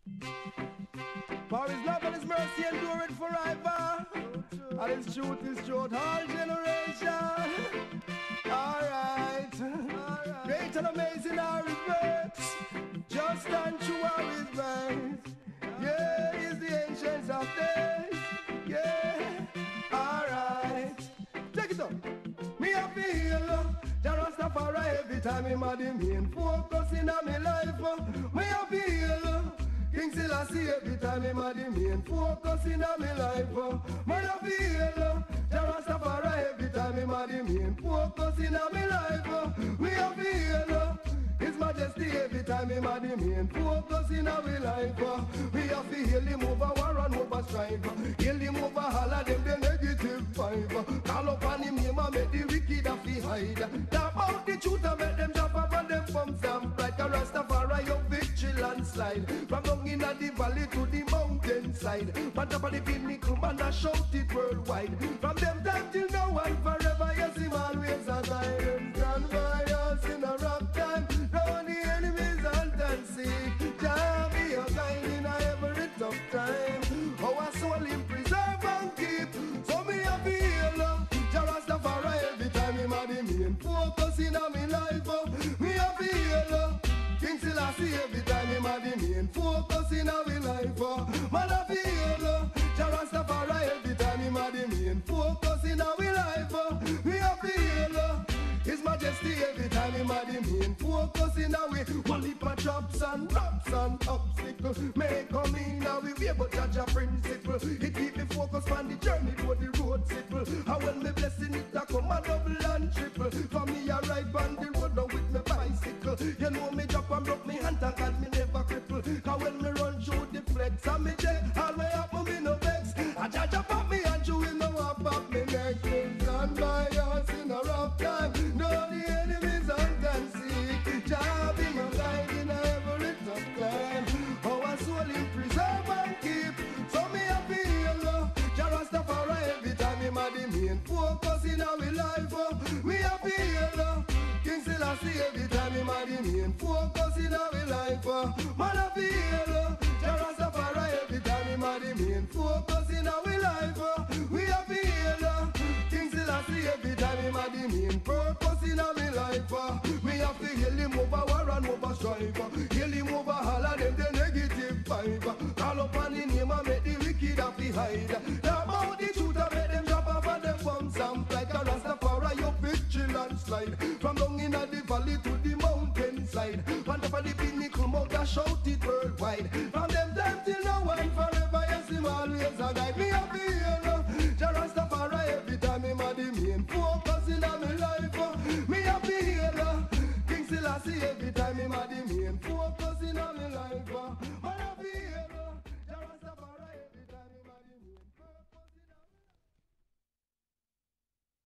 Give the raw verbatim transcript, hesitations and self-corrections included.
For his love and his mercy endure it forever. And his truth is throughout all generation. Alright. Great and amazing are his works. Just and true are his ways. Yeah, he's the ancients of days. Yeah. Alright. Take it up. Me a feel the Rastafari every time him a the main focus in a me life. Me a feel King Selassie every time him a the main focus in a me life. Man a feel the Rastafari every time him a the main focus in a me life. Me a feel His Majesty every time him a the main focus in a me life. We have to heal him over war and over strife. Heal him over all of them the negative five. Call upon him name and make the wicked a fi hide. Talk about the truth and make them jump up and them pumps and like a Rastafari your victory landslide. From down in the valley to the mountain side. On top of the pinnacle man a shout it worldwide. From them time till now and forever yes him always a guide. Stand by us in a rough time. Now the enemies hunt and seek. Jah be your guide in a every tough time. Our soul him preserve and keep. So me a feel Jah Rastafari every time him a the main focus in a me life. Me a feel King Selassie every time him a the main focus in a me life. Man a feel Jah Rastafari every time him a the main focus in a me life. Me a feel His Majesty every time him a the main focus in a way. One heap of drops and drops and obstacles may come in a way, but judge a principle. He keep me focused on the journey to the road simple. And when me blessing it a come a double and triple. For me a ride on the road now with me bicycle. You know me drop and broke me hand and God me never cripple. Cause when me run through the flex and me check, all way up me no vex. A judge a pop me and chew him no up up me neck. Stand by us in a rough time. No the enemies hunt and seek. Jah be my guide in every tough time. Our soul him preserve and keep. So me a feel Jah Rastafari every time him a the main focus in our life. Me a feel King Selassie every time him a the main focus in our life. Man a feel Jah Rastafari every time him a the main focus in our life. We a feel King Selassie every time him a the main purpose in our life. We have to heal him over war and over strife. Heal him over all of them the negative five. Call upon his name and make the wicked have to hide. Talk about the truth and make them drop off and them pumps and like a Rastafari your victory landslide. From down in the valley to the mountain side. On top of the pinnacle mount a shout it worldwide. From them time till now and forever yes him always a guide. Me a feel Jah Rastafari every time him a the main focus in a me life. Me a feel King Selassie every